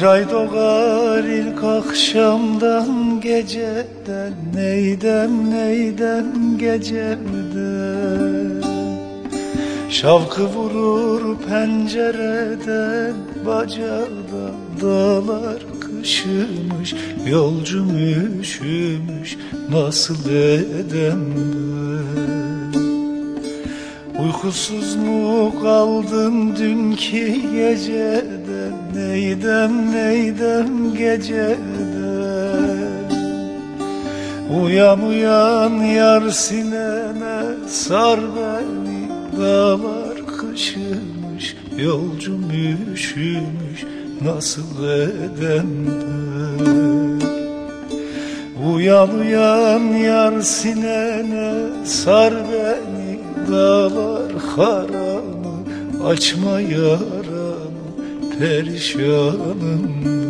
ay doğar ilk akşamdan geceden, neydem geceden. Şavkı vurur pencereden, bacada dağlar kışımış, yolcum üşümüş, nasıl edem ben? Uykusuz mu kaldın dünkü geceden, neydem geceden. Uyan yar sinene, sar beni, dağlar kışımış, yolcum üşümüş, nasıl edem ben? Uyan yar sinene, sar beni, dağlar haramı, açma yaramı, perişanım ben.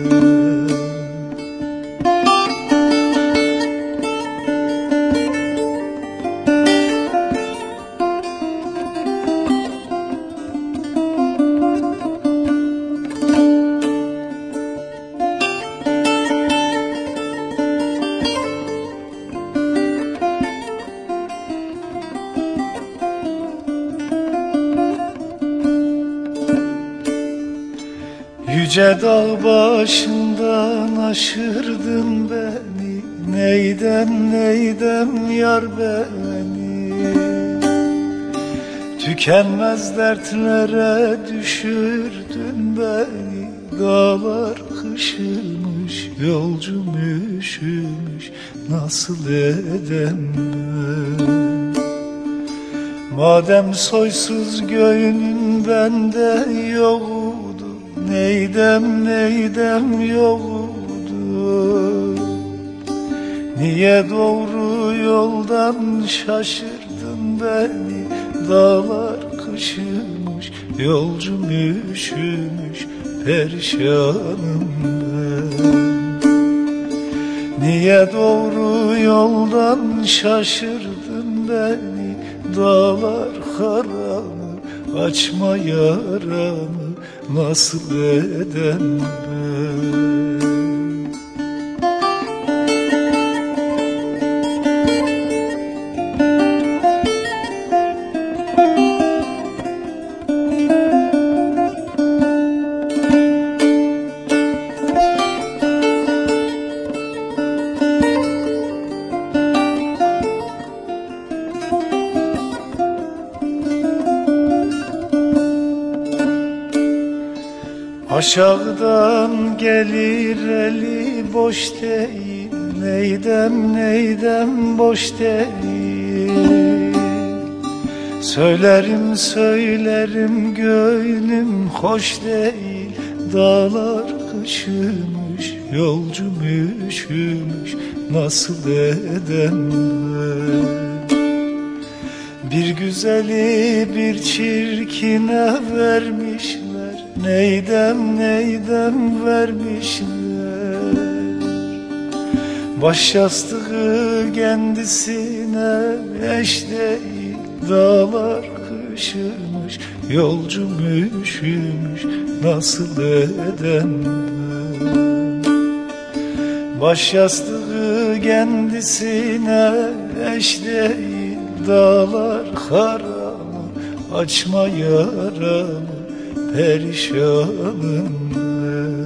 Yüce dağ başından aşırdın beni, neydem yar beni. Tükenmez dertlere düşürdün beni, dağlar kışılmış, yolcum üşümüş, nasıl edem ben? Madem soysuz göğünün bende yoktu, neydem yoktu. Niye doğru yoldan şaşırdın beni, dağlar kışımış, yolcum üşümüş, perişanım ben. Niye doğru yoldan şaşırdın beni, dağlar haramı, açma yaramı, nasıl edem ben? Aşağıdan gelir eli boş değil, neydem boş değil. Söylerim gönlüm hoş değil, dağlar kışımış, yolcum üşümüş, nasıl edem ben? Bir güzeli bir çirkine vermişler, neydem vermişler. Baş yastığı kendisine eş değil, dağlar kışımış, yolcum üşümüş, nasıl edem ben? Baş yastığı kendisine eş değil, dağlar haramı, açma yaramı, perişanım ben.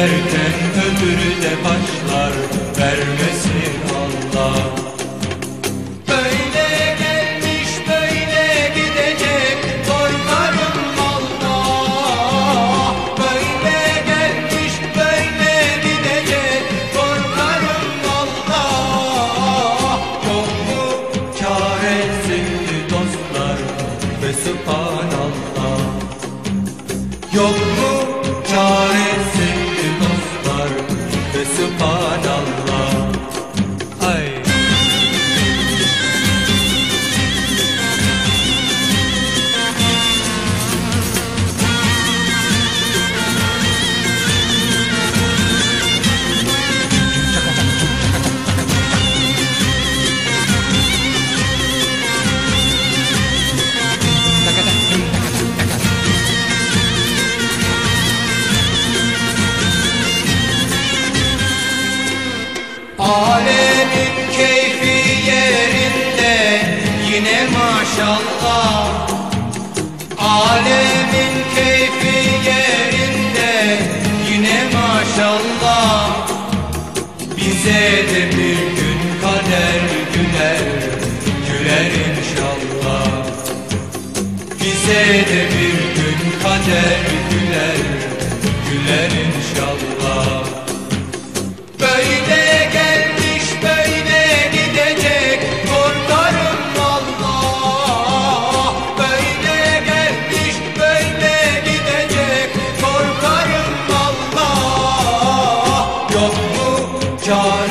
derken öbürü de başlar, vermesin Allah. Böyle gelmiş böyle gidecek, korkarım Allah. Böyle gelmiş böyle gidecek, korkarım Allah. Yok mu çaresi dostlar ve subhanallah. Yok mu çaresi dostlar ve subhanallah. Ay. Alemin keyfi yerinde yine maşallah. Alemin keyfi yerinde yine maşallah. Bize de bir gün kader güler, güler inşallah. Bize de bir gün kader güler, güler inşallah. Böyle gelmiş böyle gidecek, korkarım Allah. Böyle gelmiş böyle gidecek, korkarım Allah. Yok mu çare?